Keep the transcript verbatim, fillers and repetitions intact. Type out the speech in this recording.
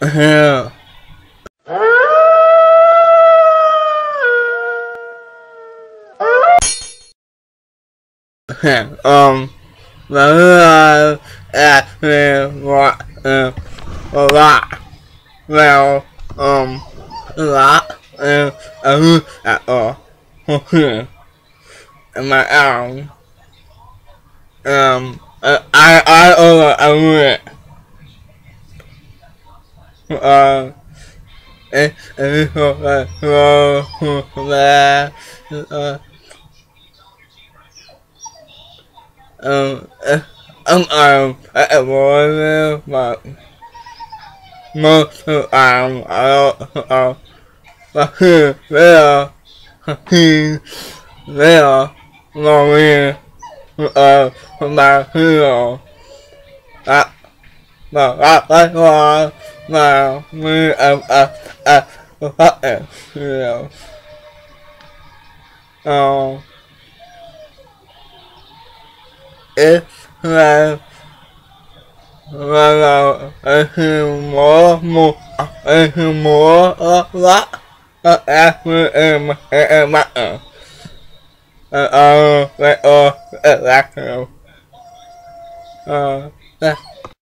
Yeah. um, well, actually, what, uh, a lot, well, um, a lot, uh, uh, at all, in my arm, um, uh, I, I, over, I went, uh, it, it, uh, uh, uh, um, uh, um, um, I was, but most of the time, I don't, uh, but here, there, he, there, Maria, uh, my hero, that, that, that, that was, my, me, um, uh, uh, uh, you know, um, it's like, well, it's more, more, it's more of that, uh, actually, um, um, uh, uh, uh, like, uh, uh, like, uh, uh,